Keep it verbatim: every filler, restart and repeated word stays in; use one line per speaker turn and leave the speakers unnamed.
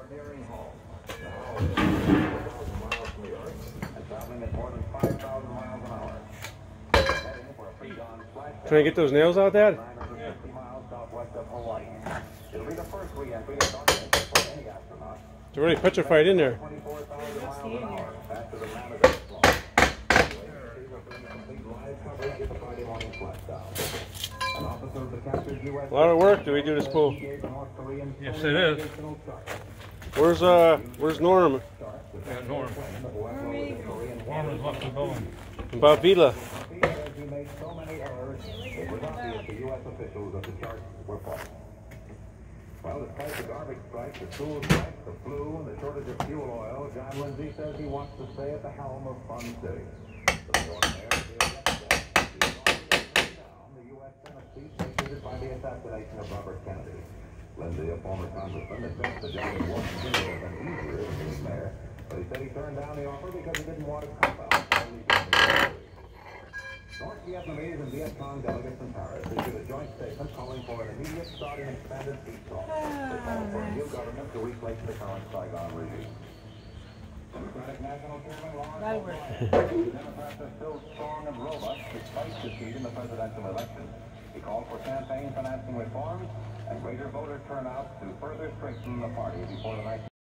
nearing home. Now, it's one thousand miles from New York and traveling at more than five thousand miles an hour. Heading for a pre-dawn splashdown.
Trying to get those nails out, Dad?
nine hundred fifty miles southwest of Hawaii. It'll be the first re-entry of Starship for any astronaut.
They're already petrified in there.
twenty-four thousand miles an hour after the Ramazan launch. Complete live coverage of the Friday morning splashdown. An officer of the captured U S
A lot of work do we do this pool.
Yes, it is.
Where's uh where's Norm?
Yeah, Norm. Norm is left the building.
And Bob Vila.
He made so many errors, it was obvious the U S officials of the chart were false. Well, despite the garbage strike, the school strike, the flu, and the shortage of fuel oil, John Lindsay says he wants to stay at the helm of Fun City. The foreign mayor of the U S Senate seat vacated by the assassination of Robert Kennedy. Lindsay, a former congressman, admits the job was sooner than easier as being mayor, but he said he turned down the offer because he didn't want to cop out. North Vietnamese and Viet Cong delegates in Paris issued a joint statement calling for an immediate start in expanded peace talks. They called for a new government to replace the current Saigon regime. Democratic National Chairman Lawrence O'Brien, Democrats are still strong and robust despite defeat in the presidential election. He called for campaign financing reforms and greater voter turnout to further strengthen the party before the next